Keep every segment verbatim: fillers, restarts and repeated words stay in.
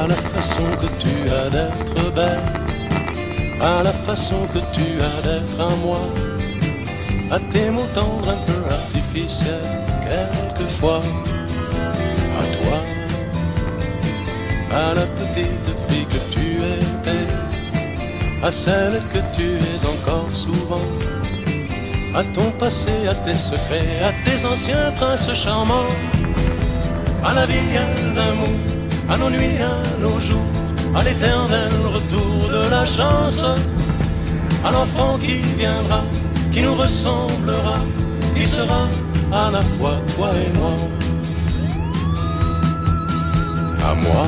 à la façon que tu as d'être belle, à la façon que tu as d'être à moi, à tes mots tendres un peu artificiels, quelquefois, à toi, à la petite fille que tu étais, à celle que tu es encore souvent, à ton passé, à tes secrets, à tes anciens princes charmants, à la vie, à l'amour, à nos nuits, à nos jours, à l'éternel retour de la chance, à l'enfant qui viendra, qui nous ressemblera, qui sera à la fois toi et moi. À moi,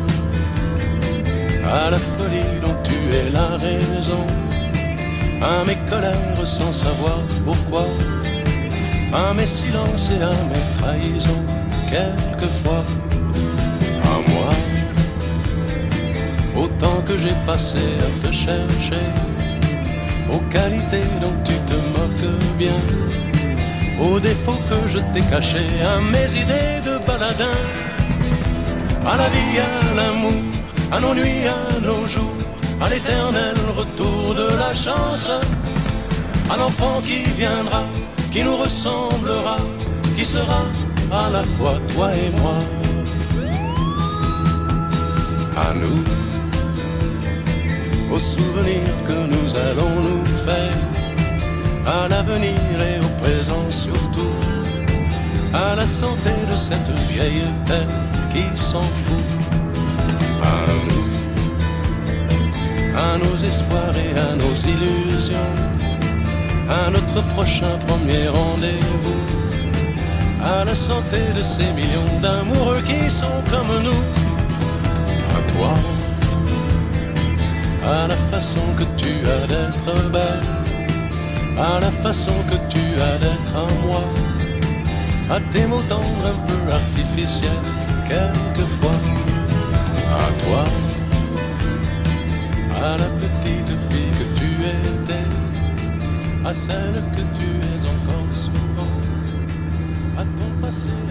à la folie dont tu es la raison, à mes colères sans savoir pourquoi, à mes silences et à mes trahisons, quelquefois. À moi, au temps que j'ai passé à te chercher, aux qualités dont tu te moques bien, aux défauts que je t'ai cachés, à mes idées de baladin, à la vie, à l'amour, à nos nuits, à nos jours, à l'éternel retour de la chance, à l'enfant qui viendra, qui nous ressemblera, qui sera à la fois toi et moi. À nous, aux souvenirs que nous allons nous faire, à l'avenir et au présent surtout, à la santé de cette vieille terre qui s'en fout. À nous, à nos espoirs et à nos illusions, à notre prochain premier rendez-vous, à la santé de ces millions d'amoureux qui sont comme nous. À toi, à la façon que tu as d'être belle, à la façon que tu as d'être à moi, à tes mots tendres un peu artificiels, quelquefois. À toi, à la petite fille que tu étais, à celle que tu es encore souvent, à ton passé.